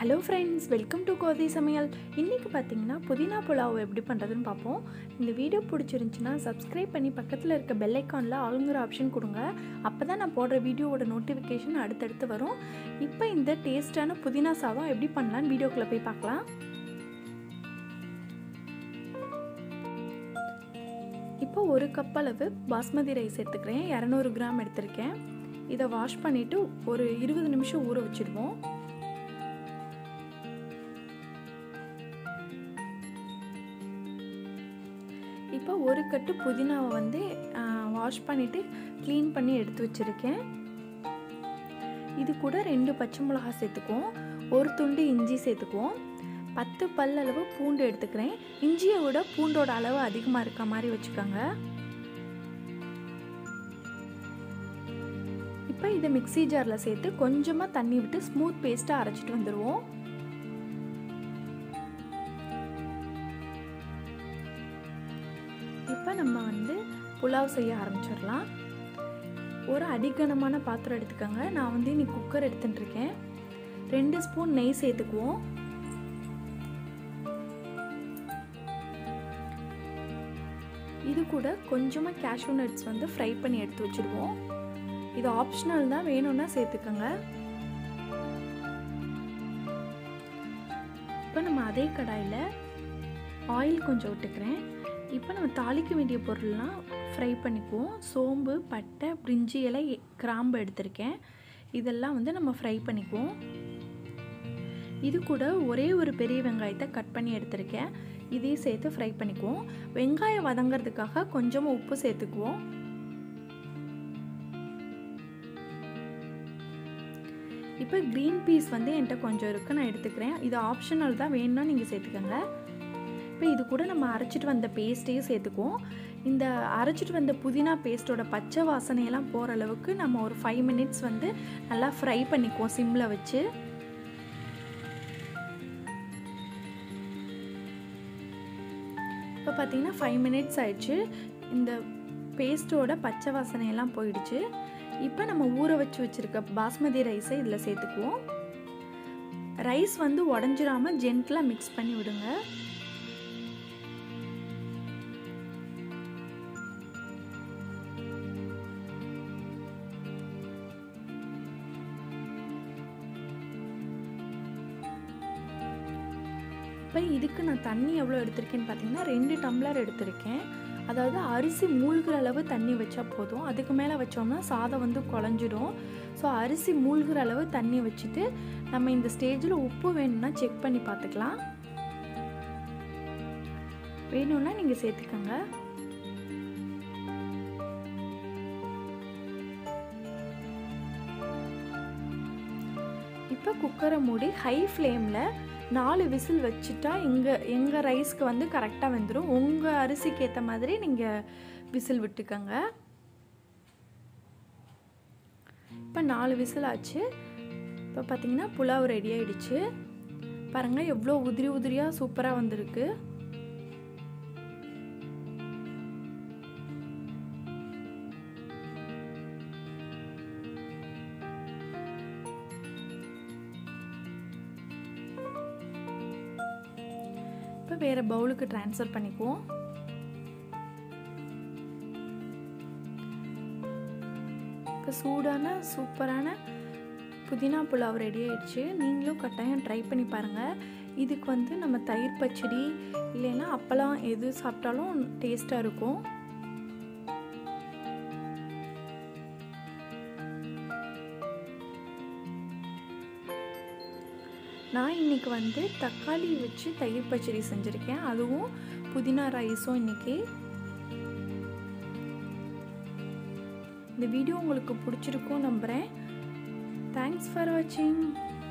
Hello friends, welcome to கோதி சமையல். இன்றைக்கி பார்த்தீங்கன்னா புதினா புலாவ் எப்படி பண்ணுறதுன்னு பார்ப்போம். இந்த வீடியோ பிடிச்சிருந்துச்சின்னா சப்ஸ்கிரைப் பண்ணி பக்கத்தில் இருக்க பெல் ஐக்கானில் ஆளுங்கிற ஆப்ஷன் கொடுங்க. அப்போ தான் நான் போடுற வீடியோவோட நோட்டிஃபிகேஷன் அடுத்தடுத்து வரும். இப்போ இந்த டேஸ்ட்டான புதினா சாதம் எப்படி பண்ணலான்னு வீடியோக்குள்ளே போய் பார்க்கலாம். இப்போ ஒரு கப் அளவு பாஸ்மதி ரைஸ் எடுத்துக்கிறேன். 200 கிராம் எடுத்திருக்கேன். இதை வாஷ் பண்ணிவிட்டு ஒரு 20 நிமிஷம் ஊற வச்சுடுவோம். இப்போ ஒரு கட்டு புதினாவை வந்து வாஷ் பண்ணிவிட்டு க்ளீன் பண்ணி எடுத்து வச்சுருக்கேன். இது கூட 2 பச்சை மிளகாய் சேர்த்துக்குவோம், ஒரு துண்டு இஞ்சி சேர்த்துக்குவோம், 10 பல் அளவு பூண்டு எடுத்துக்கிறேன். இஞ்சியை விட பூண்டோட அளவு அதிகமாக இருக்க மாதிரி வச்சுக்கோங்க. இப்போ இதை மிக்ஸி ஜாரில் சேர்த்து கொஞ்சமாக தண்ணி விட்டு ஸ்மூத் பேஸ்ட்டாக அரைச்சிட்டு வந்துடுவோம். இப்போ நம்ம வந்து புலாவ் செய்ய ஆரம்பிச்சிடலாம். ஒரு அடிகனமான பாத்திரம் எடுத்துக்கோங்க. நான் வந்து இன்னைக்கு குக்கர் எடுத்துட்டுருக்கேன். 2 ஸ்பூன் நெய் சேர்த்துக்குவோம். இது கூட கொஞ்சமாக கேஷ்யூ நட்ஸ் வந்து ஃப்ரை பண்ணி எடுத்து வச்சுடுவோம். இது ஆப்ஷனல் தான், வேணும்னா சேர்த்துக்கோங்க. இப்போ நம்ம அதே கடாயில் ஆயில் கொஞ்சம் விட்டுக்கிறேன். இப்போ நம்ம தாளிக்க வேண்டிய பொருள்லாம் ஃப்ரை பண்ணிக்குவோம். சோம்பு, பட்டை, பிரிஞ்சி இலை, கிராம்பு எடுத்திருக்கேன். இதெல்லாம் வந்து நம்ம ஃப்ரை பண்ணிக்குவோம். இது கூட ஒரே ஒரு பெரிய வெங்காயத்தை கட் பண்ணி எடுத்திருக்கேன். இதையும் சேர்த்து ஃப்ரை பண்ணிக்குவோம். வெங்காயம் வதங்கிறதுக்காக கொஞ்சமாக உப்பு சேர்த்துக்குவோம். இப்போ க்ரீன் பீஸ் வந்து என்கிட்ட கொஞ்சம் இருக்குது, நான் எடுத்துக்கிறேன். இது ஆப்ஷனல் தான், வேணும்னா நீங்கள் சேர்த்துக்கோங்க. இப்போ இது கூட நம்ம அரைச்சிட்டு வந்த பேஸ்ட்டையும் சேர்த்துக்குவோம். இந்த அரைச்சிட்டு வந்த புதினா பேஸ்ட்டோட பச்சை வாசனையெல்லாம் போகிற அளவுக்கு நம்ம ஒரு 5 மினிட்ஸ் வந்து நல்லா ஃப்ரை பண்ணிக்குவோம் சிம்மில் வச்சு. இப்போ பார்த்தீங்கன்னா 5 மினிட்ஸ் ஆயிடுச்சு. இந்த பேஸ்ட்டோட பச்சை வாசனையெல்லாம் போயிடுச்சு. இப்போ நம்ம ஊற வச்சுருக்க பாஸ்மதி ரைஸை இதில் சேர்த்துக்குவோம். ரைஸ் வந்து உடஞ்சிடாமல் ஜென்டிலாக மிக்ஸ் பண்ணி விடுங்க. இப்போ இதுக்கு நான் தண்ணி எவ்வளோ எடுத்திருக்கேன்னு பார்த்தீங்கன்னா 2 டம்ளர் எடுத்திருக்கேன். அதாவது அரிசி மூழ்கிற அளவு தண்ணி வச்சா போதும். அதுக்கு மேலே வச்சோம்னா சாதம் வந்து குழஞ்சிடும். ஸோ அரிசி மூழ்கிற அளவு தண்ணி வச்சுட்டு நம்ம இந்த ஸ்டேஜில் உப்பு வேணும்னா செக் பண்ணி பார்த்துக்கலாம். வேணும்னா நீங்கள் சேர்த்துக்கோங்க. இப்போ குக்கரை மூடி ஹை ஃப்ளேமில் 4 விசில் வச்சுட்டா எங்கள் ரைஸ்க்கு வந்து கரெக்டாக வெந்துடும். உங்கள் அரிசிக்கு ஏற்ற மாதிரி நீங்கள் விசில் விட்டுக்கோங்க. இப்போ 4 விசில் ஆச்சு. இப்போ பார்த்தீங்கன்னா புலாவ் ரெடி ஆகிடுச்சு. பாருங்கள் எவ்வளோ உதிரி உதிரியாக சூப்பராக வந்திருக்கு. இப்போ வேறு பவுலுக்கு ட்ரான்ஸ்ஃபர் பண்ணிக்குவோம். இப்போ சூடான சூப்பரான புதினா புலாவ் ரெடி ஆயிடுச்சு. நீங்களும் கட்டாயம் ட்ரை பண்ணி பாருங்கள். இதுக்கு வந்து நம்ம தயிர் பச்சடி இல்லைன்னா அப்பளம் எது சாப்பிட்டாலும் டேஸ்ட்டாக இருக்கும். நான் இன்றைக்கி வந்து தக்காளி வச்சு தயிர் பச்சடி செஞ்சுருக்கேன். அதுவும் புதினா ரைஸும் இன்றைக்கி. இந்த வீடியோ உங்களுக்கு பிடிச்சிருக்கும் நம்புகிறேன். தேங்க்ஸ் ஃபார் வாட்சிங்.